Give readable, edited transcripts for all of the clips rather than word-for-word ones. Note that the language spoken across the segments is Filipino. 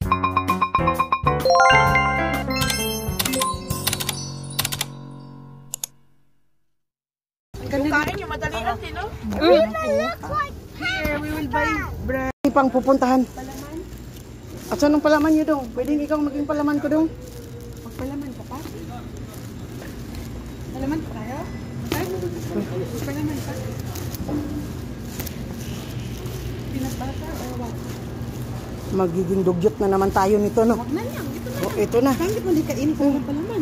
Yung kain yung madalian din, no? Here, we will buy bread. Pang pupuntahan. At saan ang palaman nyo dong? Pwedeng ikaw maging palaman ko dong? Magpalaman ka pa? Palaman pa tayo? Palaman pa? Pinagbalata o what? Magiging dugyot na naman tayo nito, no? Wag na yan, ito na. Oh, ito na. Bakit mo di kain ko ng palaman?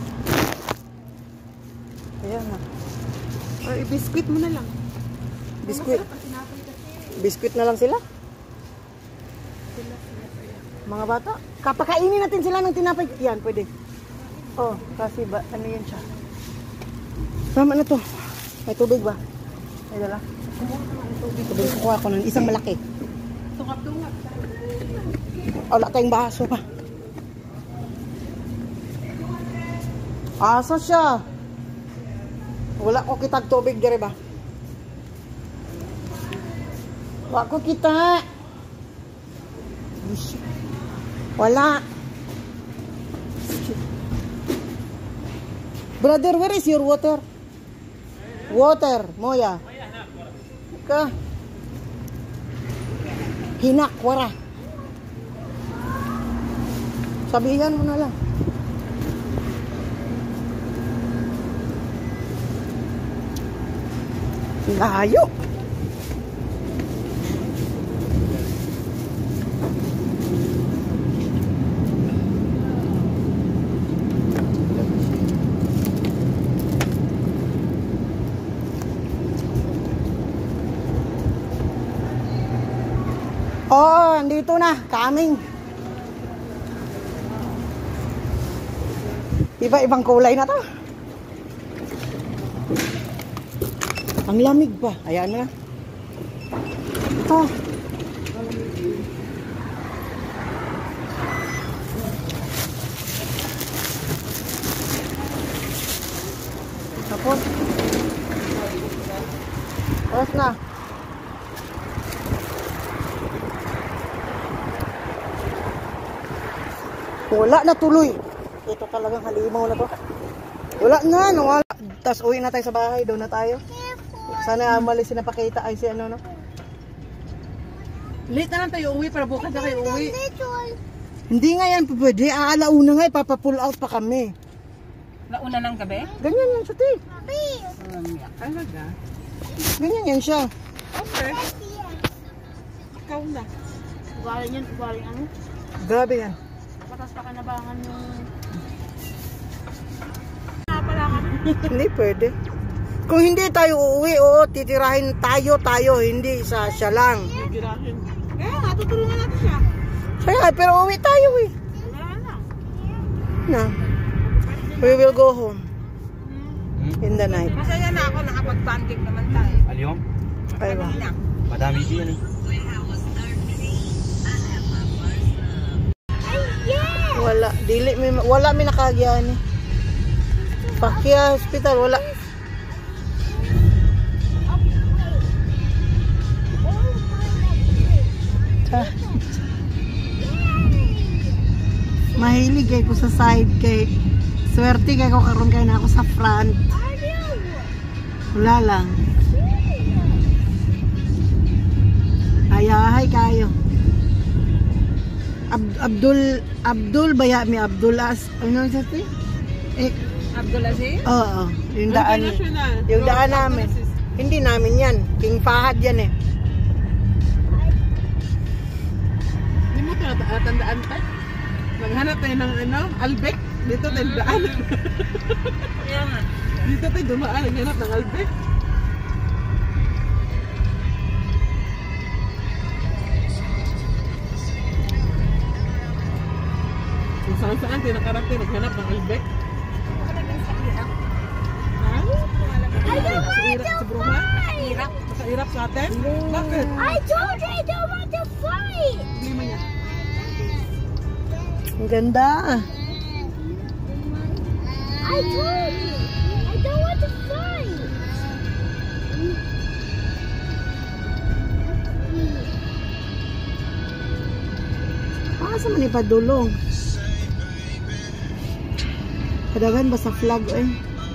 Ayan na. O, i-biscuit mo na lang. Biskuit. Masarap ang tinapay kasi. Biskuit na lang sila? Mga bata. Kapakainin natin sila ng tinapay. Yan, pwede. Oh, kasi ba, ano yan siya? Tama na to. May tubig ba? May dala? Tubig. Kukuha ko ng isang malaki. Tungap-tungap. Wala tayong baso pa. Asa siya? Wala ko kitag tubig dire ba? Wala ko kita. Wala. Brother, where is your water? Water, Moya. Ka. Hinak, wara. Sabihan mo na lang. Layo. Oh, andito na, coming. Iba-ibang kulay na to. Ang lamig pa. Ayan na. Ito. Tapos. Tapos na. Wala na tuloy. Ito talagang halimaw na to. Wala na. Nawala. Tapos uwi na tayo sa bahay. Doon na tayo. Sana malis na pakita ay si ano no. Late na lang tayo uwi para bukas na kayo uwi. Hindi nga yan pwede. Alauna nga ipapapull out pa kami. Launa ng gabi? Ganyan yan siya, te. Talaga? Ganyan yan siya. Okay. Ikaw na. Ugaling yan, ugaling ano? Grabe yan. Patas pa kanabangan yung... Pala kami. Hindi pwede. Kung hindi tayo uuwi, oo, titirahin tayo, hindi siya lang. Titirahin. Kaya nga, tutulungan natin siya. Kaya, pero uuwi tayo eh. Wala na. Na. We will go home. In the night. Masaya na ako, nakapag-banding naman tayo. Alyong? Ay ba? Madami din eh. Wala. Wala may nakagyan eh. Pakya hospital, wala. Mahilig kay ko sa side kay swerte kay ko karon kay na ako sa front. Wala lang. Ayahay kayo. Abdul baya mi Abdul as ano sa ti? Abdul Aziz? Oo, yung daan. Yung daan namin. Hindi namin 'yan. King Fahad 'yan eh. Hindi mo tandaan pa? Maghanap tayo ng ano, Albek. Dito tayo daan. Dito tayo dumaan, naghanap ng Albek. Kung saan-saan tayo nakarating, naghanap ng Albek. Ha? Sa Bruha? Nakairap sa atin? Bakit? I told you I don't want to fight. Hindi mo niya. Ang ganda. I told you I don't want to fight. Asa man ipadulong? Kadagan ba sa flag eh?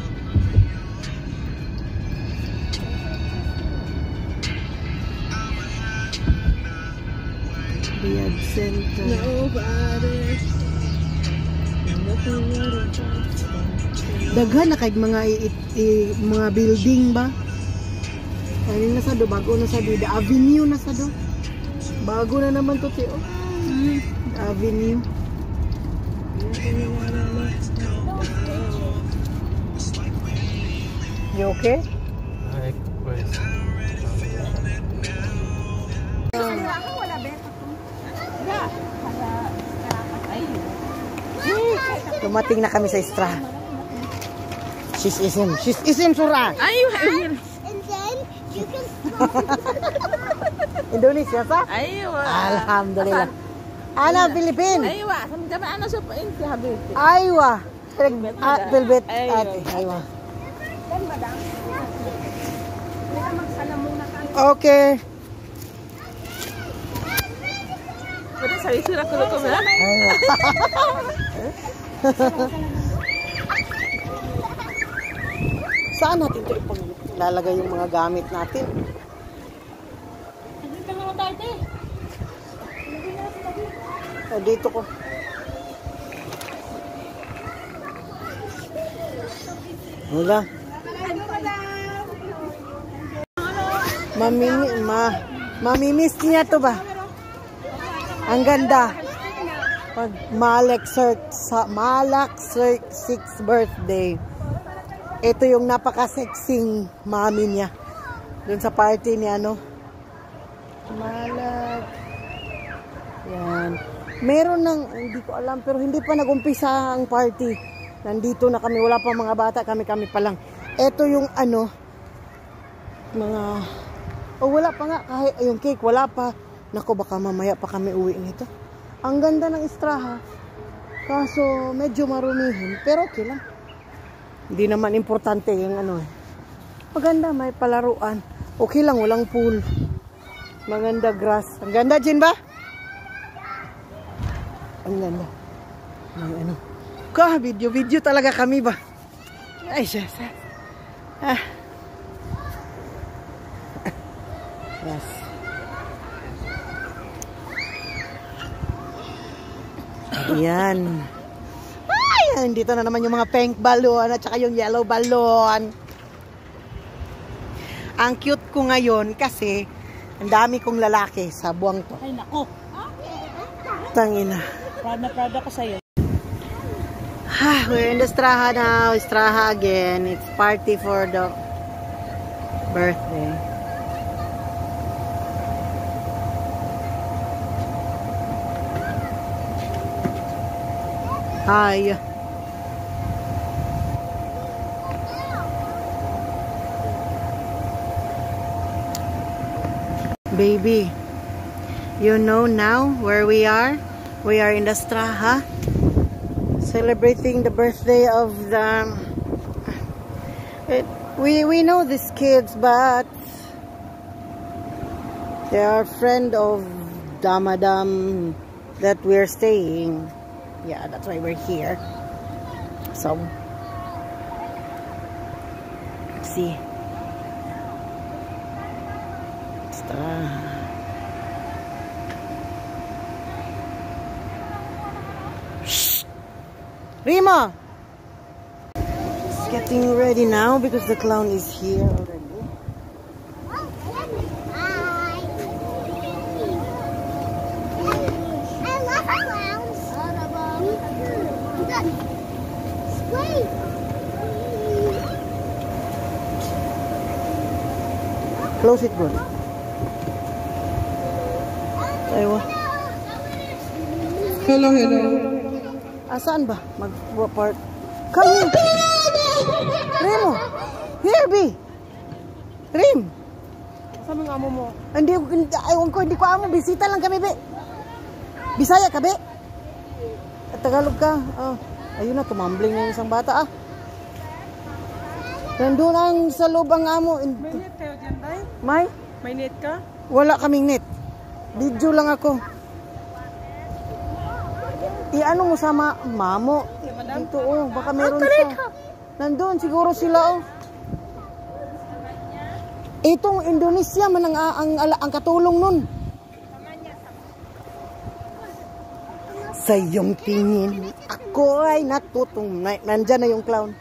Riyadh Center. Daghan na kay mga building ba? Kaya na sa do, bago na sa do. The Avenue na sa do. Bago na naman to, Tio. The Avenue. You okay? Ay, pues. Dumating na kami sa Istra. She's isim surah. And then you can Indonesia sa? Aywa. Alhamdulillah. Ana Philippines. Aywa. Sama ana sa inti habis. Aywa. Bilbet. Aywa. Okay. Pwede sa isura ko luto ba? Aywa. Saan natin ito ipaglalagay yung mga gamit natin? Dito ko. Wala. Mamimiss niya to ba? Ang ganda. Pag Malak Sirk 6th birthday. Ito yung napaka-sexing mami niya. Doon sa party ni ano. Malak. Yan. Meron ng, hindi ko alam, pero hindi pa nag-umpisa ang party. Nandito na kami, wala pa mga bata, kami pa lang. Ito yung ano, mga, wala pa nga, kahit yung cake, wala pa. Naku, baka mamaya pa kami uwi nito. Ang ganda ng Istraha. Kaso, medyo marumihin, pero okay lang. Hindi naman importante yung ano eh. Maganda, may palaruan. Okay lang, walang pool. Maganda grass. Ang ganda, Jin ba? Ang ganda. May ano. Video talaga kami ba? Ay, siya. Yes. Ayan. Ay, dito na naman yung mga pink balloon at saka yung yellow balloon. Ang cute ko ngayon kasi ang dami kong lalaki sa buwang to. Ay nako. Tangina. Proud na proud ako sa'yo. We're in the Istraha now. Istraha again. It's party for the birthday. Hi. Baby, you know now where we are? We are in the Istraha, celebrating the birthday of the... We know these kids, but they are friend of Damadam that we're staying. Yeah, that's why we're here. So, let's see. Shh! Rima! It's getting ready now because the clown is here already. Close it, good. Aywa. Hello. Saan ba? Mag-part. Come here. Remo. Here, B. Rim. Saan ang amo mo? Hindi ko amo. Bisita lang kami, be. Bisaya ka, be. At Tagalog ka. Oh. Ayun na, tumambling na yung isang bata, ah. Nandun ang sa loob ang amo. May net kayo dyan, Day? May? May net ka? Wala kaming net. Video lang ako. I-ano mo sa mamo. Dito oh, baka meron pa. Nandun siguro sila oh. Itong Indonesia man ang katulong nun. Sa iyong tingin, ako ay natutong. Nandyan na yung clown.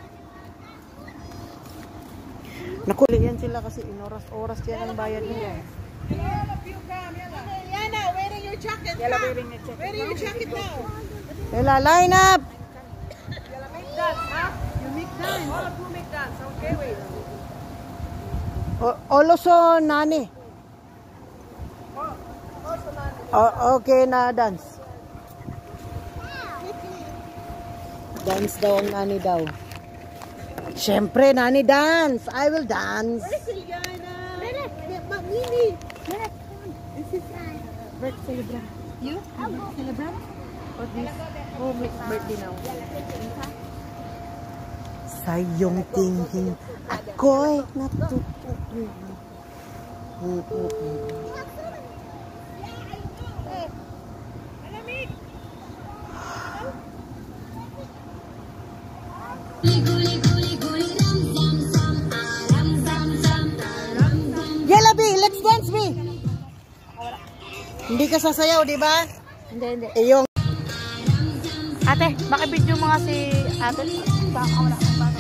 Nakuli yan sila kasi inoras-oras yan ang bayad nila. Yana, wearing your jacket. Yala, wearing your jacket now. Ela, line up! Yala, make dance, ha? You make dance. All of you make dance. Okay, wait. Also, nani. Okay na dance. Dance daw ang nani daw. Siyempre, nani dance. I will dance. Celebrate. You? Celebrate? Or this? Oh, make birthday now. Sa iyong tingin, ako'y natutulog. Yela, B, let's dance, B. Hindi ka sasayaw, di ba? Hindi. Iyong Ate, makibidyo mo nga si ate. Baka wala kang bata.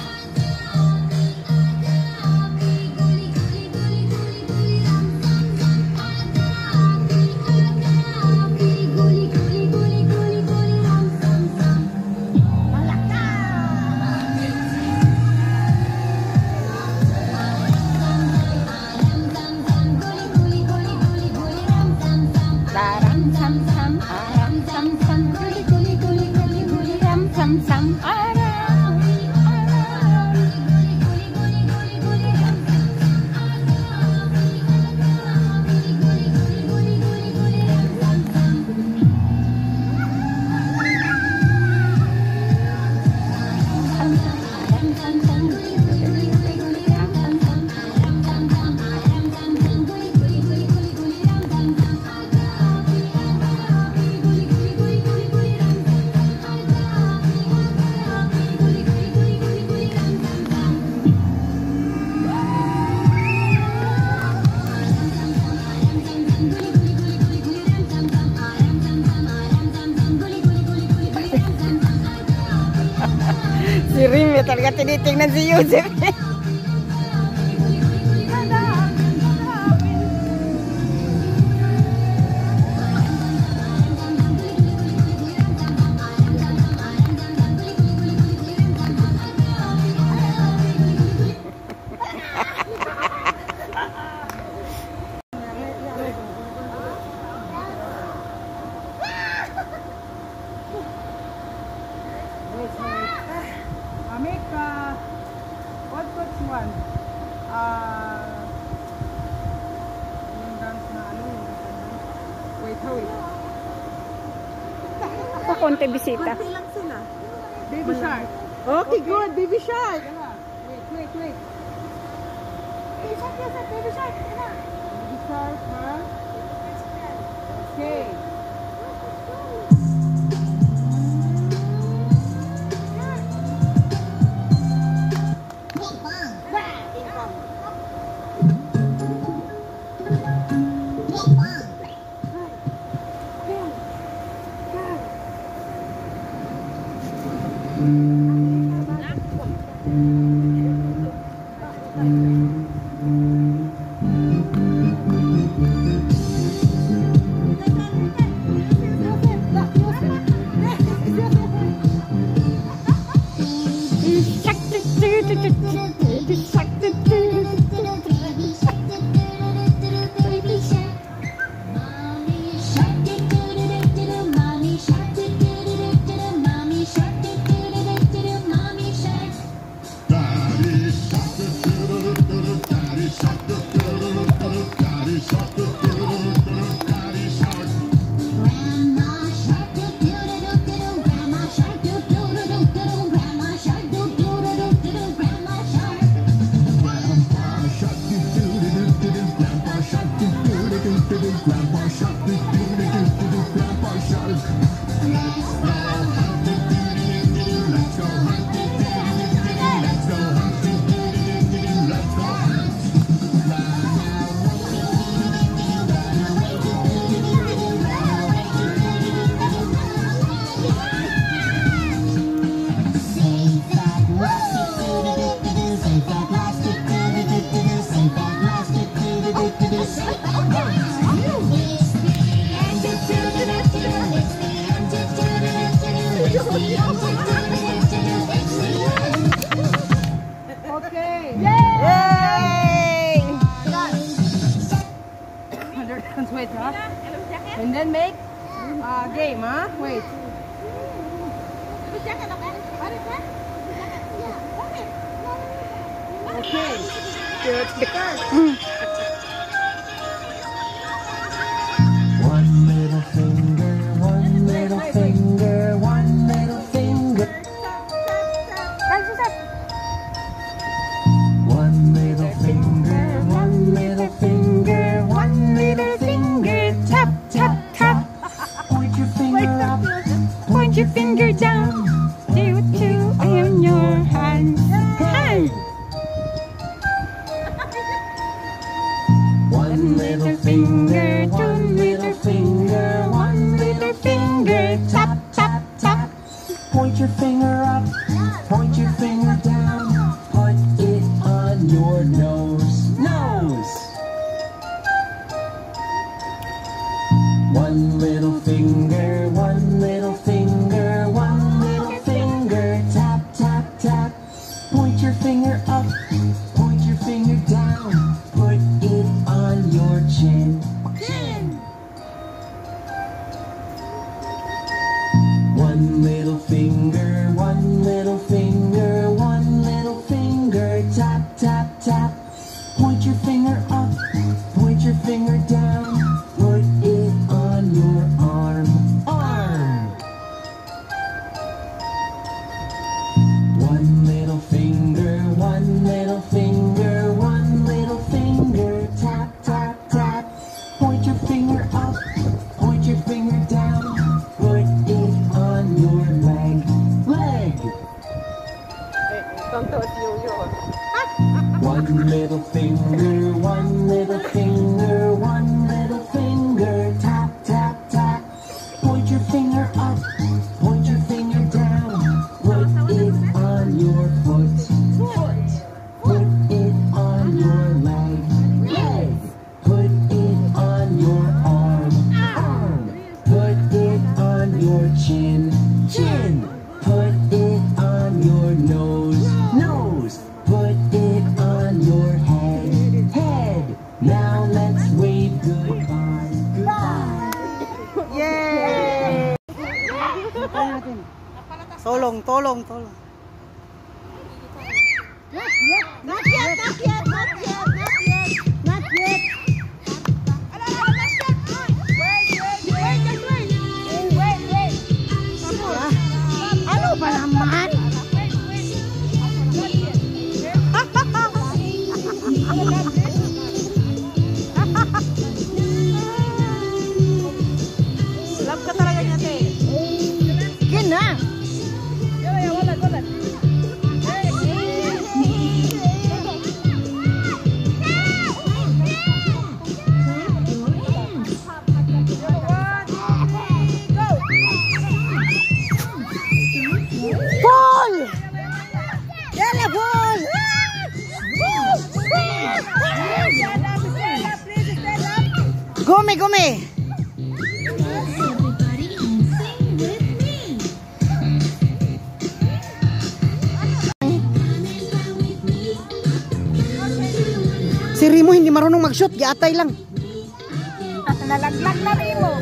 si Rimi talaga tinitingnan si Yusef. Make what's one? Yung dance na ano yung wait. Sa konti bisita. Konti lang sila. Baby shark. Okay, good. Baby shark. Wait. Baby shark, yes, baby shark. Baby shark, ha? Okay. Okay. Yay! 100 rounds, wait, huh? And then make game, huh? Wait. Okay. One little finger, one little finger, one little finger. One little finger, one little finger, one little finger. Tap, tap, tap. Point your finger up, point your finger down. Do two in your hands. Hey! One little finger, two little finger, one little finger. Tap, tap, tap. Point your finger up, point your finger down. Put it on your nose. Nose. One little finger, one little finger, one little finger. Tap, tap, tap. Point your finger up, point your finger down. Put it on your chin. Chin. One little finger, one little finger, one little finger. Tap, tap, tap. Point your finger up, point your finger down. Put it on your arm. Arm. One little finger, one little finger, one little finger. Tap, tap, tap. Point your finger up, point your finger down. Put it on your leg. Leg. One little finger, one little finger, one little finger. Tap, tap, tap. Point your finger up, point your finger down. Put it on your foot. Foot. Put it on your leg. Leg. Put it on your arm. Arm. Put it on your chin. Chin. Put it on your nose. Nose. Put it on your head. Head. Now let's wave goodbye. Goodbye. Yay! Tolong, tolong, tolong. Not yet, not yet, not yet, not yet, not yet. Wait. Ano ba naman? Love ka talaga niya, te. Yan na. Paul! Yala, Paul! Gome, gome! Si Rimo hindi marunong mag-shoot, giatay lang. Nalaglag na Rimo.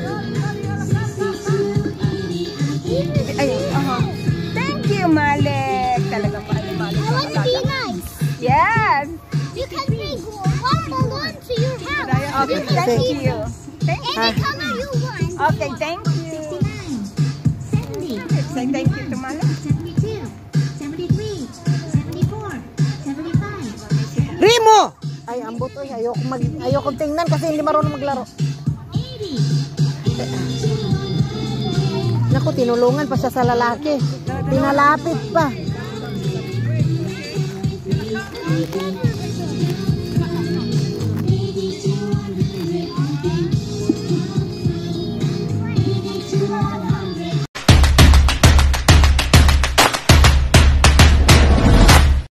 Ay, Thank you, Malek. Talagang Malek. I want to be nice. Yes. You can bring one balloon to your house. Okay, thank you. Thank you. Any color you want. Okay, thank you. 69, 70, Say thank you to Malek. 72, 73, 74, 75, Rimo! Ay, ambot oy, ayoko tingnan kasi hindi marunong maglaro. 80. Naku, tinulungan pa siya sa lalaki. Pinalapit pa.